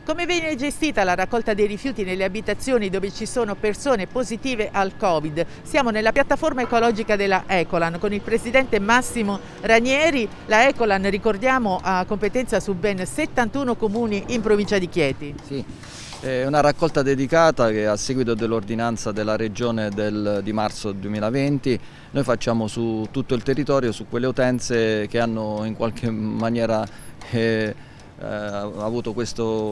Come viene gestita la raccolta dei rifiuti nelle abitazioni dove ci sono persone positive al Covid? Siamo nella piattaforma ecologica della Ecolan con il presidente Massimo Ranieri. La Ecolan, ricordiamo, ha competenza su ben 71 comuni in provincia di Chieti. Sì, è una raccolta dedicata che a seguito dell'ordinanza della Regione di marzo 2020 noi facciamo su tutto il territorio, su quelle utenze che hanno in qualche maniera avuto questo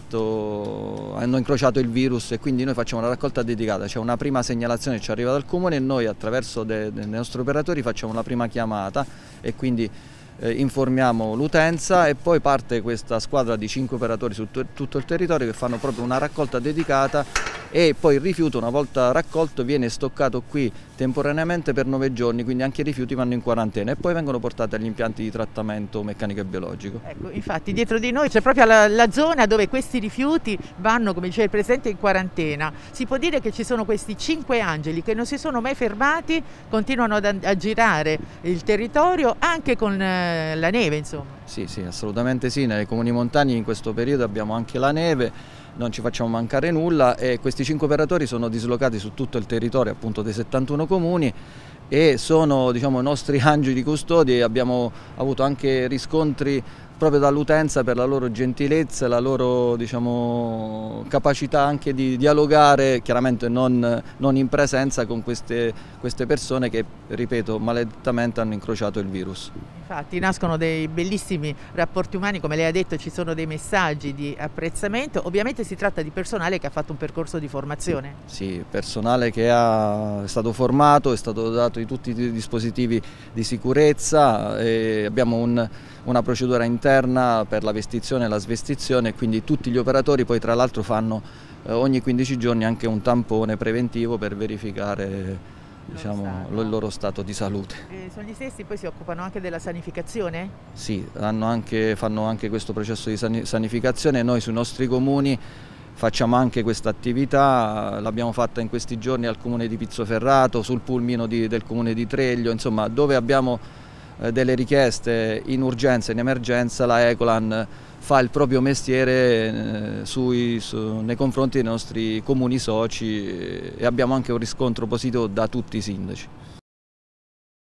maledetto, hanno incrociato il virus, e quindi noi facciamo una raccolta dedicata. C'è una prima segnalazione che ci arriva dal comune e noi attraverso dei nostri operatori facciamo la prima chiamata e quindi informiamo l'utenza, e poi parte questa squadra di 5 operatori su tutto il territorio che fanno proprio una raccolta dedicata, e poi il rifiuto, una volta raccolto, viene stoccato qui temporaneamente per 9 giorni, quindi anche i rifiuti vanno in quarantena e poi vengono portati agli impianti di trattamento meccanico e biologico. Ecco, infatti dietro di noi c'è proprio la zona dove questi rifiuti vanno, come diceva il Presidente, in quarantena. Si può dire che ci sono questi 5 angeli che non si sono mai fermati, continuano a girare il territorio anche con la neve, insomma. Sì, assolutamente sì, nei comuni montani in questo periodo abbiamo anche la neve, non ci facciamo mancare nulla, e questi 5 operatori sono dislocati su tutto il territorio appunto dei 71 comuni e sono, diciamo, i nostri angeli custodi, e abbiamo avuto anche riscontri proprio dall'utenza per la loro gentilezza, la loro, diciamo, capacità anche di dialogare, chiaramente non in presenza, con queste persone che, ripeto, maledettamente hanno incrociato il virus. Infatti nascono dei bellissimi rapporti umani, come lei ha detto ci sono dei messaggi di apprezzamento. Ovviamente si tratta di personale che ha fatto un percorso di formazione. Sì, personale che è stato formato, è stato dato tutti i dispositivi di sicurezza, e abbiamo una procedura interna per la vestizione e la svestizione, quindi tutti gli operatori poi tra l'altro fanno ogni 15 giorni anche un tampone preventivo per verificare, diciamo, il loro stato di salute. Sono gli stessi, poi si occupano anche della sanificazione? Sì, fanno anche questo processo di sanificazione. Noi sui nostri comuni facciamo anche questa attività, l'abbiamo fatta in questi giorni al comune di Pizzoferrato, sul pulmino del comune di Treglio, insomma dove abbiamo delle richieste in urgenza e in emergenza, la Ecolan fa il proprio mestiere nei confronti dei nostri comuni soci, e abbiamo anche un riscontro positivo da tutti i sindaci.